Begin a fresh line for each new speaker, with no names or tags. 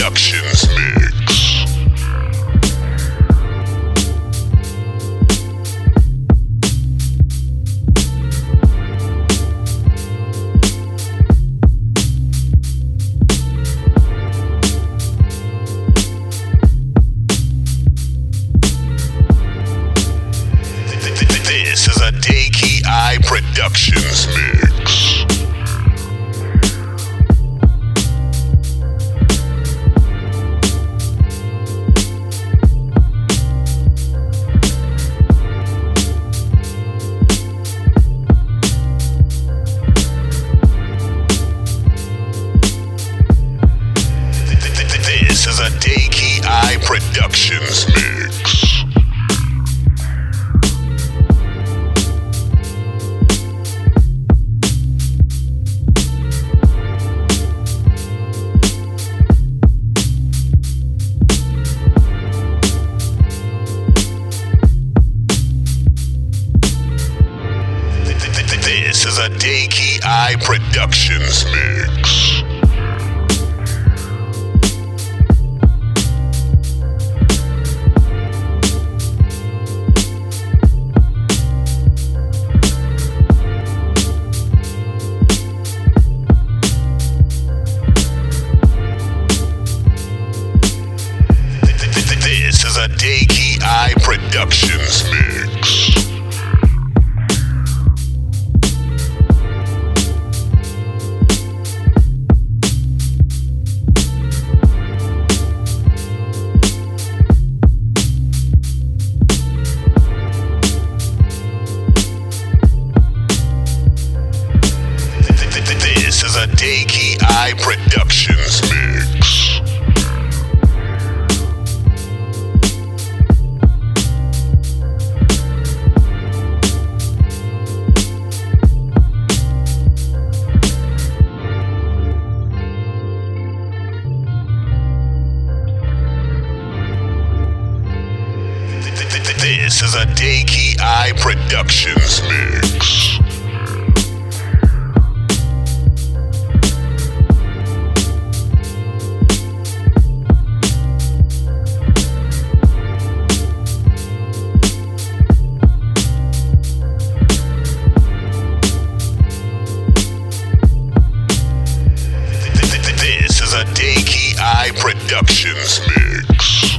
Productions mix. This is a Daekei Productions mix. This is a Daekei Productions mix. This is a Daekei Productions mix. This is a Daekei Productions mix. This is a Daekei Productions mix. This is a Daekei Productions mix. This is a Daekei Productions mix.